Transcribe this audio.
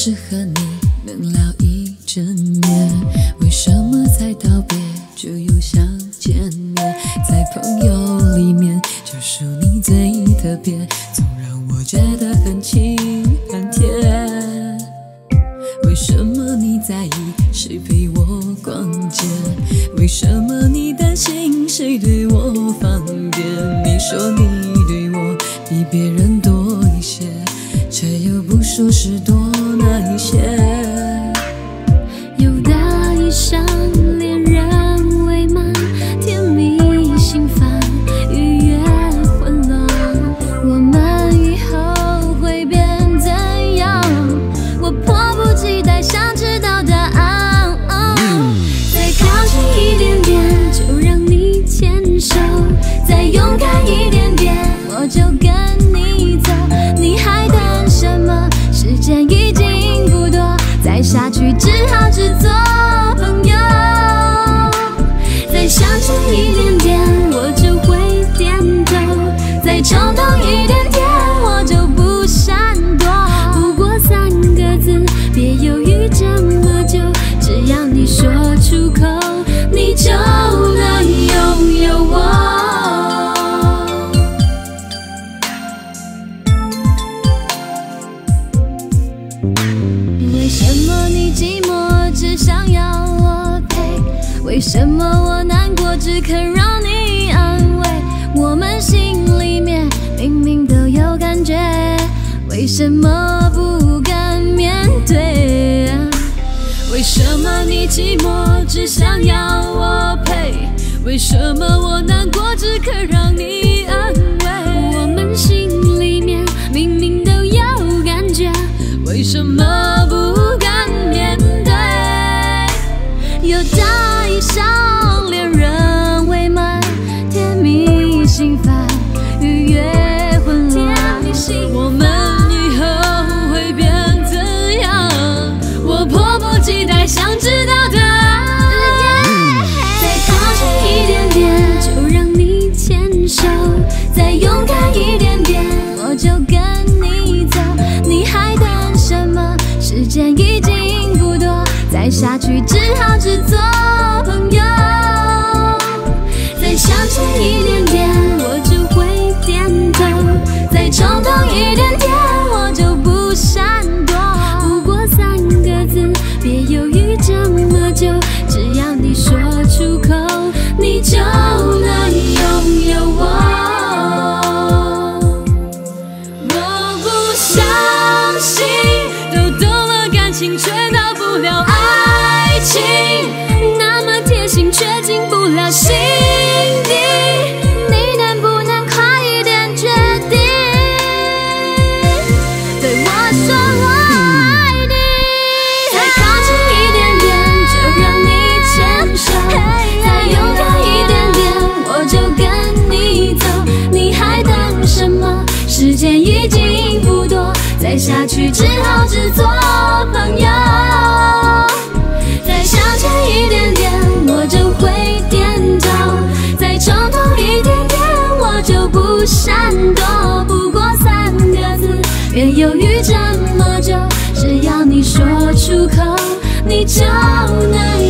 只和你能聊一整夜，为什么才道别就又想见面？在朋友里面，就属你最特别，总让我觉得很亲很甜。为什么你在意谁陪我逛街？为什么你担心谁对我放电？你说你对我比别人多一些，却又不说是多那一些。 有大一上恋人未满，甜蜜心烦，愉悦混乱。我们以后会变怎样？我迫不及待想知道答案。再靠近一点点，就让你牵手；再勇敢一点点，我就跟你走。你还等什么？时间已经不多，再下去只好只做朋友。再向前一点点，我就会点头；再冲动一点点，我就不闪躲。不过3个字，别犹豫这么久，只要你说出口，你就能拥有我。为什么你寂寞只想要我陪？为什么我难过只肯让你安慰？我们心里面明明都有感觉，为什么不敢面对？为什么你寂寞只想要我陪？为什么我难过只肯让你安慰？我们心里面明明都有感觉，为什么不敢面对？有大一上恋人未满，甜蜜心烦，愉悦混乱。我们以后会变怎样？我迫不及待想知道答案。再靠近一点点，就让你牵手；再勇敢一点点，我就跟你走。你还等什么？时间已经不多，再下去只好只做朋友。再向前一点点，我就会点头；再冲动一点点，我就不闪躲。不过3个字，别犹豫这么久，只要你说出口，你就能拥有我。我不相信都懂了感情，却到不了爱情，那么贴心却进不了心底。你能不能快一点决定，对我说我爱你？再靠近一点点，就让你牵手；再勇敢一点点，我就跟你走。你还等什么？时间已经不多，再下去只好只做朋友。再向前一点点，我就会点头；再冲动一点点，我就不闪躲。不过3个字，别犹豫这么久，只要你说出口，你就能